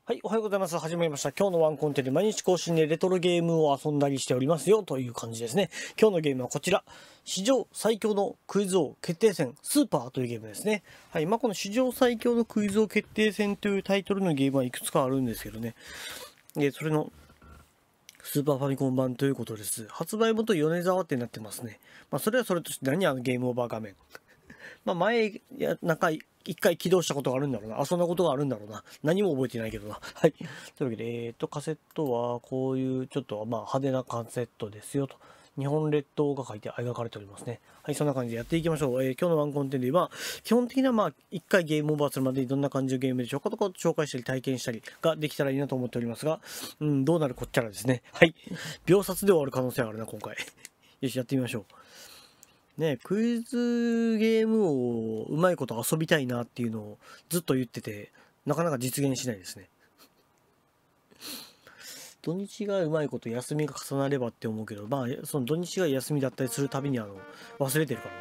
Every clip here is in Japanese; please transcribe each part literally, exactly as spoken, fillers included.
はい、おはようございます。始まりました。今日のワンコンテで毎日更新でレトロゲームを遊んだりしておりますよという感じですね。今日のゲームはこちら。史上最強のクイズ王決定戦スーパーというゲームですね。はい、まあ、この史上最強のクイズ王決定戦というタイトルのゲームはいくつかあるんですけどね。で、それのスーパーファミコン版ということです。発売元米沢ってなってますね。まあ、それはそれとして何あのゲームオーバー画面。まあ前、や、なんか、一回起動したことがあるんだろうな。遊んだことがあるんだろうな。何も覚えてないけどな。はい。というわけで、えっと、カセットは、こういう、ちょっと、まあ、派手なカセットですよと。日本列島が書いて、描かれておりますね。はい、そんな感じでやっていきましょう。えー、今日のワンコンテンツでは、基本的には、まあ、一回ゲームオーバーするまでにどんな感じのゲームでしょうかとか紹介したり、体験したりができたらいいなと思っておりますが、うん、どうなるこっちゃらですね。はい。秒殺で終わる可能性があるな、今回。よし、やってみましょう。ね、クイズゲームをうまいこと遊びたいなっていうのをずっと言ってて、なかなか実現しないですね。土日がうまいこと休みが重なればって思うけど、まあ、その土日が休みだったりするたびにあの、忘れてるから。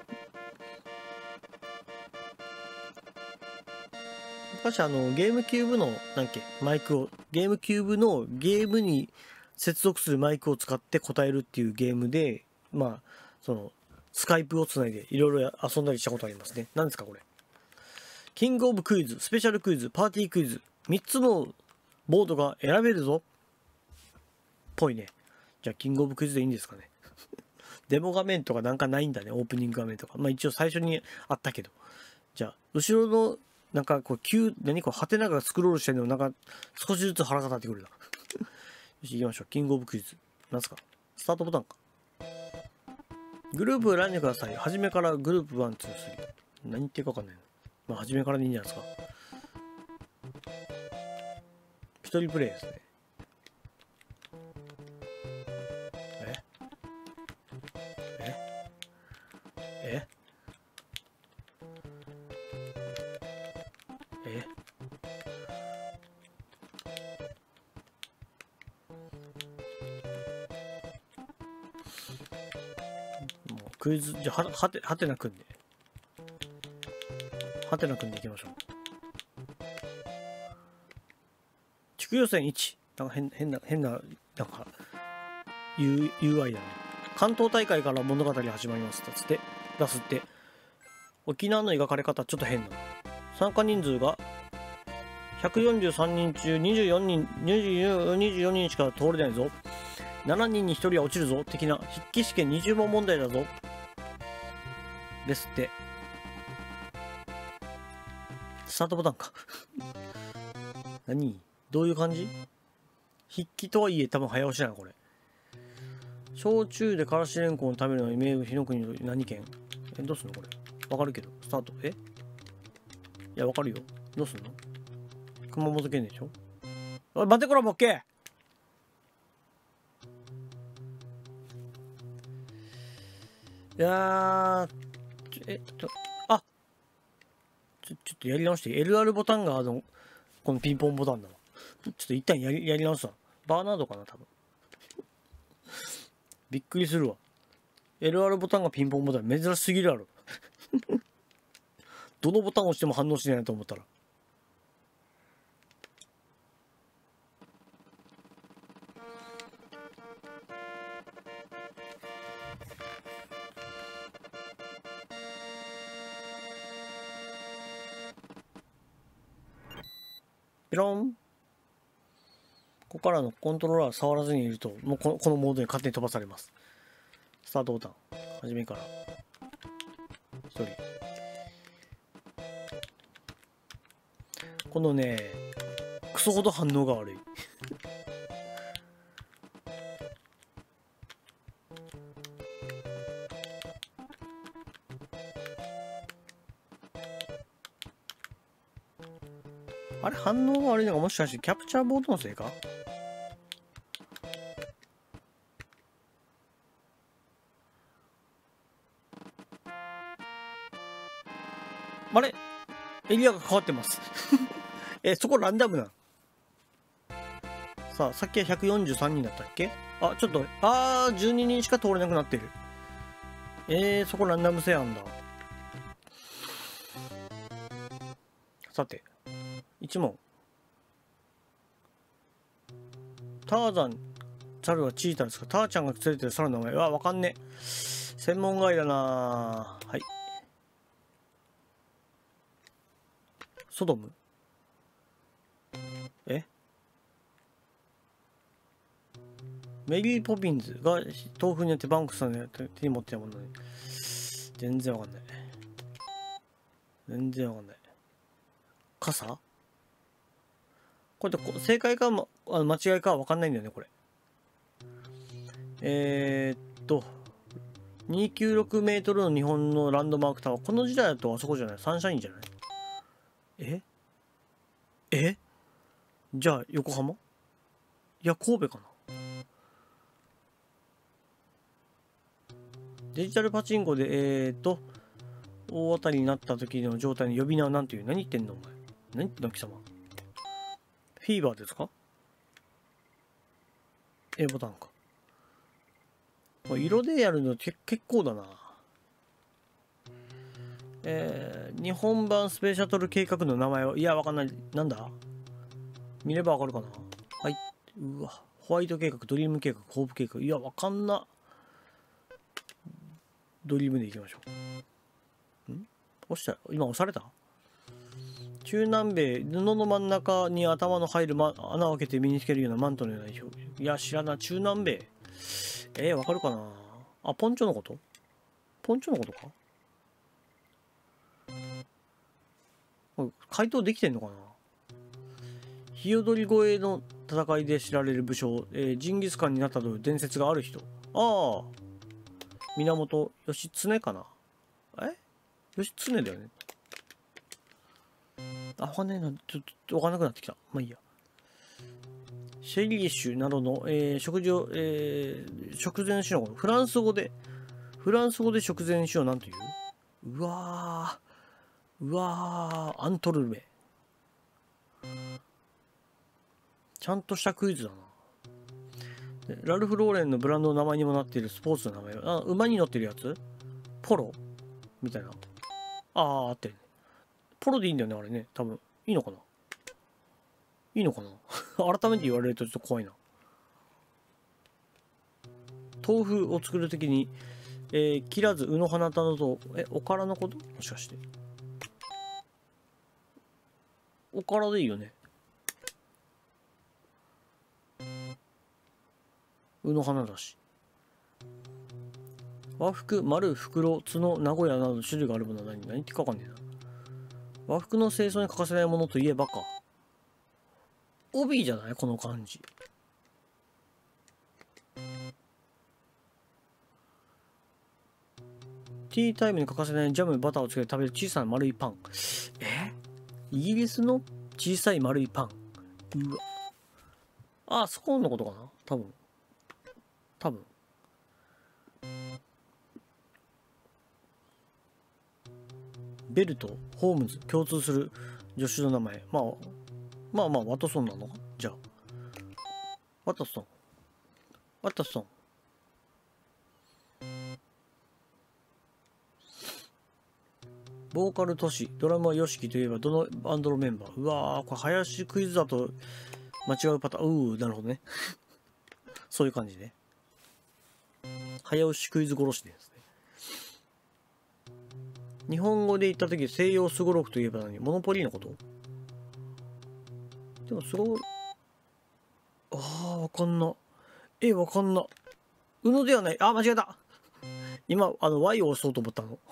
昔あの、ゲームキューブの、なんっけ、マイクを、ゲームキューブのゲームに接続するマイクを使って答えるっていうゲームで、まあ、その、スカイプをつないでいろいろ遊んだりしたことありますね。何ですかこれ。キングオブクイズ、スペシャルクイズ、パーティークイズ、みっつのボードが選べるぞ。ぽいね。じゃあ、キングオブクイズでいいんですかね。デモ画面とかなんかないんだね。オープニング画面とか。まあ一応最初にあったけど。じゃあ、後ろの、なんかこう、急、何こう、ハテナがスクロールしてるのなんか、少しずつ腹が立ってくるな。よし、行きましょう。キングオブクイズ。なんすかスタートボタンか。グループ選んでください。初めからグループいち、に、さん。何言ってるかわかんないな。まあ、初めからでいいんじゃないですか。一人プレイですね。ええええもうクイズ、じゃあ、は、はて、はてなくんで。はてなくんでいきましょう。地区予選いち。なんか変、変な、変な、なんか、ユーアイ だね。関東大会から物語始まります。つって、出すって。沖縄の描かれ方ちょっと変な。参加人数がひゃくよんじゅうさんにん中にじゅうよにん、にじゅうよにんしか通れないぞ。しちにんにひとりは落ちるぞ。的な筆記試験にじゅう問問題だぞ。ですって。スタートボタンか。何どういう感じ？筆記とはいえ多分早押しだな、これ。焼酎でからしれんこんを食べるのに名物日の国の何県？え、どうすんのこれ。わかるけど。スタート。え？いや、わかるよ。どうすんの？熊本県でしょ？おい、待ってこら、ボッケー！いやー、え、ちょ、あちょ、ちょっとやり直して。エルアール ボタンがあの、このピンポンボタンだわ。ちょっと一旦やり、やり直すわ。バーナードかな、多分。びっくりするわ。エルアール ボタンがピンポンボタン珍しすぎるやろ。どのボタン押しても反応しないなと思ったら。ピロン。ここからのコントローラー触らずにいると、もうこのこのモードに勝手に飛ばされます。スタートボタン。初めから。一人。このね、クソほど反応が悪い。あれ反応が悪いのがもしかしてキャプチャーボードのせいか？あれエリアが変わってます。え、そこランダムな。さあ、さっきはひゃくよんじゅうさんにんだったっけ？あ、ちょっと、あー、じゅうににんしか通れなくなってる。えー、そこランダム性あんだ。さて、いち問。 ターザン、猿はチーターですか？ターちゃんが連れてる猿の名前はわかんねえ。専門外だな。はい。ソドム。えメリー・ポピンズが豆腐によってバンクスさんの手に持ってたものに。全然わかんない。全然わかんない。傘これで正解か、ま、間違いかはわかんないんだよね、これ。えー、っと、にひゃくきゅうじゅうろくメートルの日本のランドマークタワー。この時代だとあそこじゃない？サンシャインじゃない？ええじゃあ、横浜？いや、神戸かな。デジタルパチンコで、えー、っと、大当たりになった時の状態の呼び名は何ていう？何言ってんのお前。何言ってんの貴様。フィーバーですか？ A ボタンか。色でやるの結構だな。えー、日本版スペースシャトル計画の名前は、いや、わかんない。なんだ見ればわかるかな。はい。うわ。ホワイト計画、ドリーム計画、ホープ計画。いや、わかんな。ドリームでいきましょう。ん押した今押された？中南米、布の真ん中に頭の入る、ま、穴を開けて身につけるようなマントのような衣装。いや、知らない。中南米。えー、わかるかなあ、ポンチョのことポンチョのことか回答できてんのかな。日踊り越えの戦いで知られる武将、えー、ジンギスカンになったという伝説がある人。ああ。源義経かな。え義経だよね。あ、わかんねえな。ちょっとわかんなくなってきた。まあいいや。シェリッシュなどの、えー、食事を、えー、食前酒のフランス語で、フランス語で食前酒を何という？うわー。うわー。アントルメ。ちゃんとしたクイズだな。ラルフ・ローレンのブランドの名前にもなっているスポーツの名前。あ、馬に乗ってるやつ？ポロみたいな。ああ、あってるね。ポロでいいんだよね、あれね。多分。いいのかないいのかな改めて言われるとちょっと怖いな。豆腐を作るときに、えー、切らず、卯の花などと、え、おからのこともしかして。おからでいいよね。卯の花だし。和服、丸、袋、角、名古屋など種類があるものは何？何ってかわかんねえな。和服の清掃に欠かせないものといえばか。帯じゃないこの漢字。ティータイムに欠かせないジャム、バターをつけて食べる小さな丸いパン。えイギリスの小さい丸いパン。うわ。あ、スコーンのことかな多分。多分。ベルとホームズ共通する助手の名前。まあ、まあまあ、ワトソンなのかじゃあ。ワトソン。ワトソン。ボーカル都市、ドラムは ヨシキ といえばどのバンドのメンバー？うわー、これ林クイズだと間違うパターン。うー、なるほどね。そういう感じね。早押しクイズ殺しですね。日本語で言ったとき、西洋すごろくといえば何？モノポリーのこと？でもすごろく、あー、わかんな。え、わかんな。うのではない。あ、間違えた。今、あの、Y を押そうと思ったの。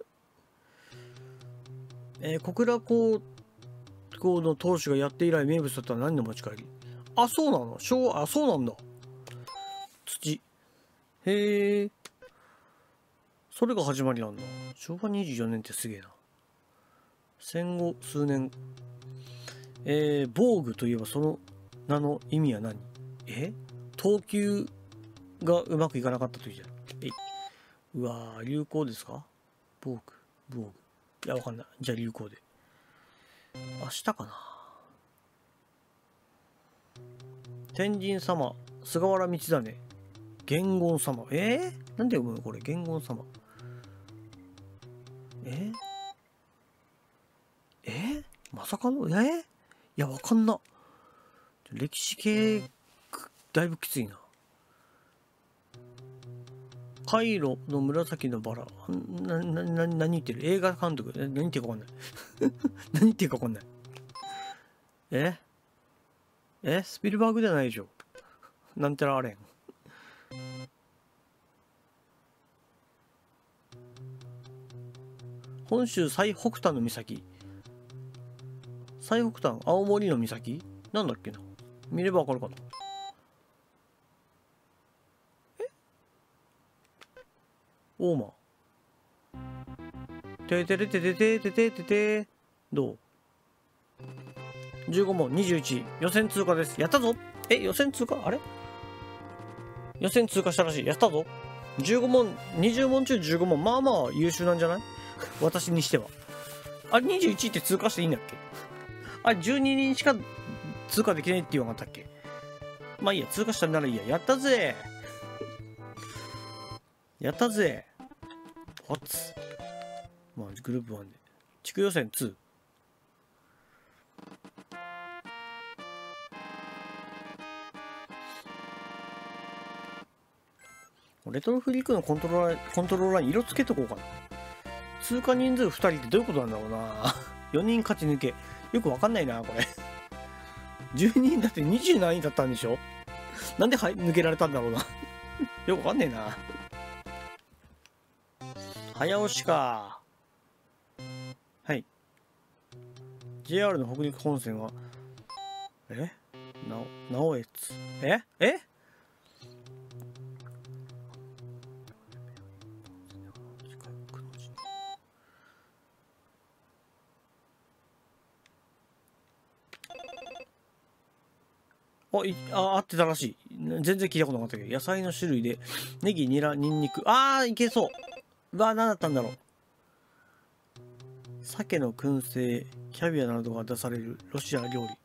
えー、小倉高校の当主がやって以来名物だったら何の持ち帰り？あ、そうなの？昭和、あ、そうなんだ。土。へえ。それが始まりなんだ。昭和にじゅうよねんってすげえな。戦後数年。えー、防具といえばその名の意味は何？え投球がうまくいかなかった時じゃん。えいうわー、流行ですか？防具、防具。いや、わかんない。じゃあ流行で。明日かな。天神様、菅原道真、玄言様。えー、なんで読むのこれ、玄言様。えー、えー、まさかの、えー、いや、わかんな。 歴史系だいぶきついな。カイロの紫のバラ。な、な、な、何言ってる？映画監督。何言ってるかわかんない。何言ってるかわかんない。ええスピルバーグじゃないでしょ。なんてらあれん。本州最北端の岬。最北端青森の岬なんだっけな。見ればわかるかな。え大間。ててれてててててててどう ?じゅうご 問にじゅういち予選通過です。やったぞ。え予選通過あれ予選通過したらしい。やったぞ。じゅうご問、にじゅう問中じゅうご問。まあまあ優秀なんじゃない？私にしては。あれにじゅういちって通過していいんだっけ？あれじゅうににんしか通過できないって言わなかったっけ？まあいいや、通過したんならいいや。やったぜ。やったぜ。What's？ まあグループワンで。地区予選ツー。レトロフリークのコントローラー、コントローラーに色つけとこうかな。通過人数ふたりってどういうことなんだろうな。よにん勝ち抜け。よくわかんないな、これ。じゅうにんだってにじゅう何人だったんでしょ？なんでは抜けられたんだろうな。よくわかんねえな。早押しか。はい。ジェイアール の北陸本線は、えなお、なおえつ。ええあ、いあ、合ってたらしい。全然聞いたことなかったけど、野菜の種類で、ネギ、ニラ、ニンニク。あー、いけそう。うわ、何だったんだろう。鮭の燻製、キャビアなどが出されるロシア料理。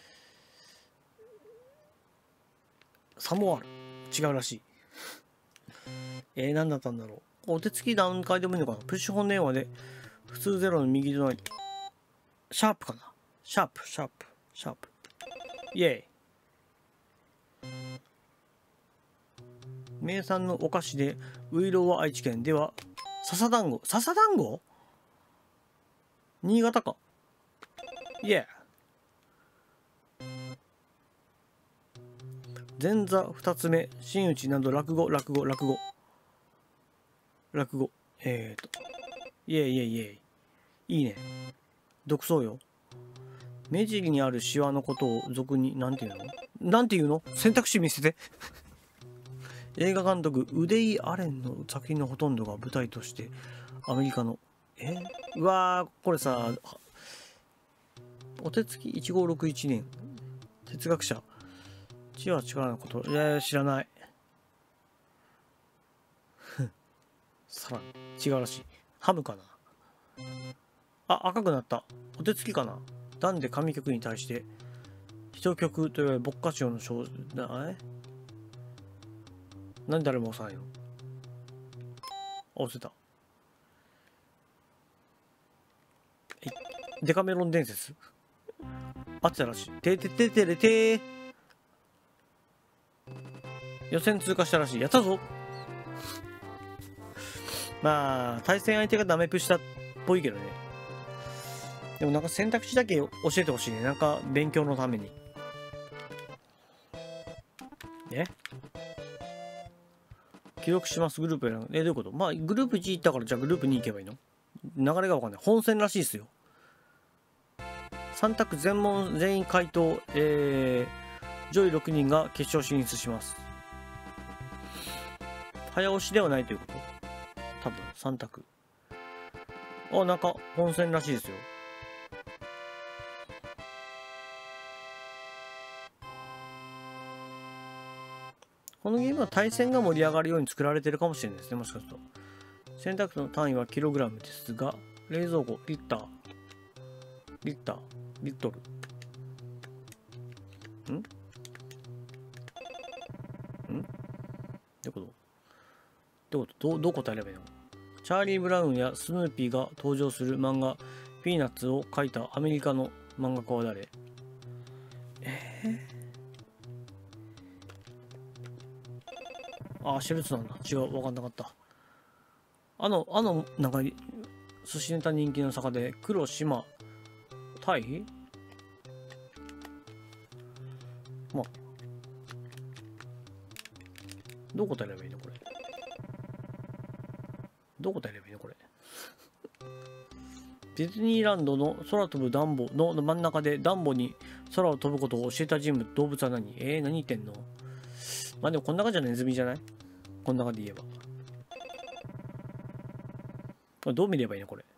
サモアール。違うらしい。えー、何だったんだろう。お手つき何回でもいいのかな。プッシュ本電話で、普通ゼロの右隣。シャープかな。シャープ、シャープ、シャープ。イェイ。名産のお菓子で、ウイローは愛知県では、笹団子。笹団子新潟か。イェー。前座二つ目、真打ちなど落語、落語、落語。落語。えーと。イェイイェイイェイ。いいね。独創よ。目尻にあるシワのことを俗に、なんていうのなんていうの選択肢見せて。映画監督、ウデイ・アレンの作品のほとんどが舞台として、アメリカの、えうわー、これさ、お手つきいちごろくいちねん、哲学者、知は力のこと、いやいや、知らない。さらに、違うらしい。ハムかな。あ、赤くなった。お手つきかな。段で紙曲に対して、一曲といわれるボッカチオの小、な、え何誰も押さないの？押せた。えデカメロン伝説。あってたらしい。ててててれてー。予選通過したらしい。やったぞ。まあ、対戦相手がダメプしたっぽいけどね。でもなんか選択肢だけ教えてほしいね。なんか勉強のために。え記録しますグループ選ぶ。え、どういうこと？まあ、グループいち行ったから、じゃあグループに行けばいいの？流れがわかんない。本戦らしいですよ。さん択全問全員回答、えー、上位ろくにんが決勝進出します。早押しではないということ？多分、さん択。あ、なんか、本戦らしいですよ。このゲームは対戦が盛り上がるように作られてるかもしれないですね、もしかすると。選択肢の単位はキログラムですが、冷蔵庫、リッター、リッター、リットル。んんどういうことどういうことどう、どう答えればいいの？チャーリー・ブラウンやスヌーピーが登場する漫画、ピーナッツを描いたアメリカの漫画家は誰？えあ、シェルツなんだ。違う、わかんなかった。あの、あの、なんか、寿司ネタ人気の坂で、黒島、タイまあ、どこ答えればいいのこれ。どこ答えればいいのこれ。ディズニーランドの空飛ぶダンボの真ん中でダンボに空を飛ぶことを教えた人物、動物は何？えー、何言ってんの？まあでもこん中じゃネズミじゃない？こん中で言えば。これどう見ればいいのこれ。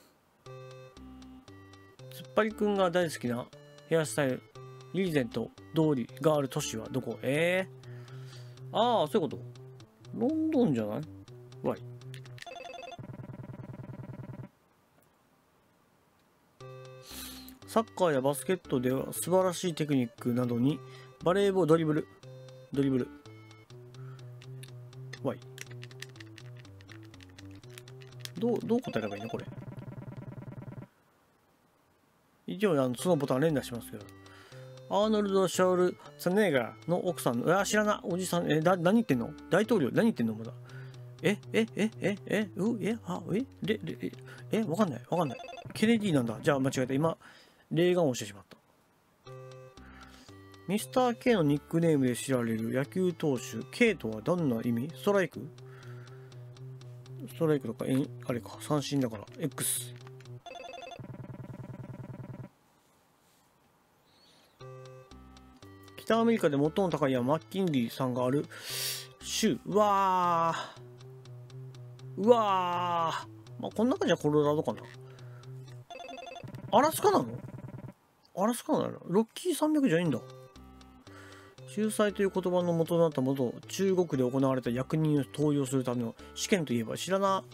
つっぱりくんが大好きなヘアスタイル、リーゼント通りがある都市はどこ？えー、ああ、そういうこと。ロンドンじゃない？わい。サッカーやバスケットでは素晴らしいテクニックなどにバレーボール、ドリブル、ドリブル。わい。どう、どう答えればいいのこれ。一応、あのそのボタン連打しますけど。アーノルド・シャウル・ツァネーガーの奥さん、あ、知らな、おじさん、え、だ、何言ってんの？大統領、何言ってんのまだ。え、え、え、え、え、う、え、あ、え、れ、れ、え、え、わかんない、わかんない。ケネディなんだ。じゃあ間違えた。今、レーガンを押してしまった。ミスター K のニックネームで知られる野球投手、K とはどんな意味？ストライク？ストライクとか、え、あれか、三振だから、X。北アメリカで最も高い山、マッキンリーさんがある州。うわー。うわー。まあ、この中じゃコロラドかな。アラスカなの？アラスカなの？ロッキー山脈じゃないんだ。仲裁という言葉の元となったもの、中国で行われた役人を登用するための試験といえば知らな。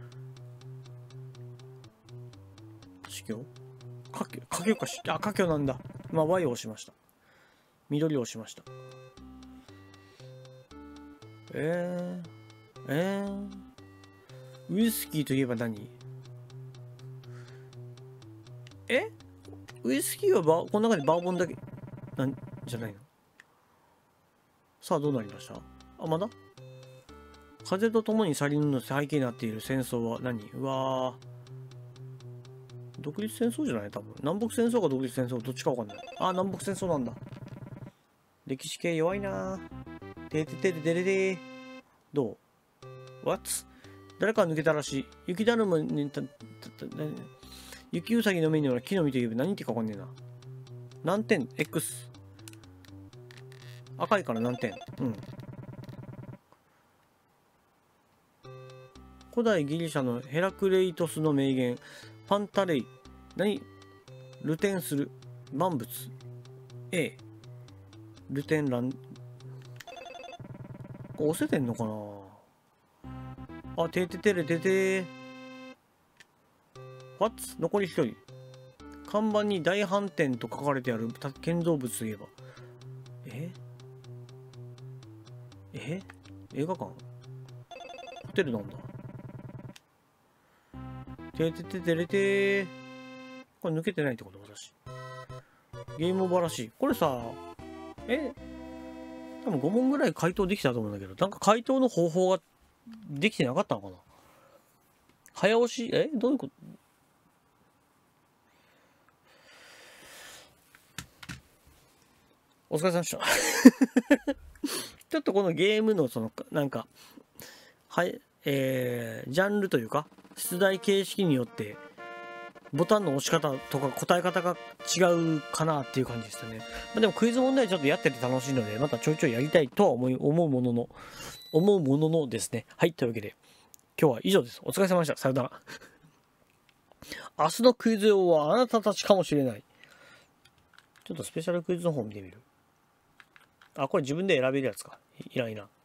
試験？かけ、かけようかし、あ、かけようなんだ。まあ、Y を押しました。緑を押しました。えー、えー、ウイスキーといえば何？え？ウイスキーはバこの中でバーボンだけなんじゃないの？さあどうなりました？あ、まだ？風と共に去りぬの背景になっている戦争は何？うわー。独立戦争じゃない？多分。南北戦争か独立戦争どっちかわかんない。あ、南北戦争なんだ。歴史系弱いなぁ。ててててててて。どう？ What？ 誰か抜けたらしい。雪だるまにた、た、た、雪うさぎの目には木の実といえば何ってかわかんねえな。何点？ X。赤いから何点？うん。古代ギリシャのヘラクレイトスの名言。パンタレイ。何？ルテンする。万物。A。ルテンラン。これ押せてんのかなあ、てててれてて。What？ 残り一人。看板に大反転と書かれてある建造物といえば。ええ映画館？ホテルなんだ。ててててれてー。これ抜けてないってこと私。ゲームオーバーらしい。これさ、え多分ご問ぐらい回答できたと思うんだけど、なんか回答の方法ができてなかったのかな？早押し、えどういうこと？お疲れ様でした。ちょっとこのゲームのその、なんか、はい、えー、ジャンルというか、出題形式によって、ボタンの押し方とか答え方が違うかなっていう感じでしたね。まあ、でもクイズ問題ちょっとやってて楽しいので、またちょいちょいやりたいとは思い、思うものの、思うもののですね。はい、というわけで、今日は以上です。お疲れ様でした。さよなら。明日のクイズ王はあなたたちかもしれない。ちょっとスペシャルクイズの方見てみる。あ、これ自分で選べるやつか。いらんいらん。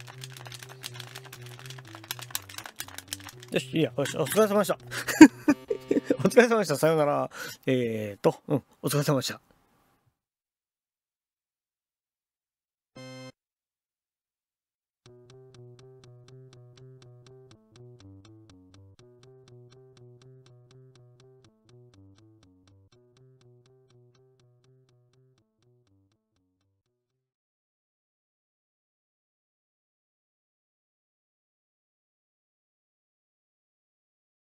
よし、いいや、よし、お疲れ様でした。 お疲れ様でした。さようなら。えーと、うん、お疲れ様でした。